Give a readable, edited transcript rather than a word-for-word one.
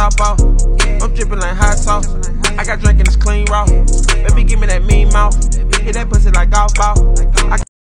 top off. I'm dripping like hot sauce. I got drink and it's clean raw. Baby, give me that mean mouth. Hit that pussy like golf ball.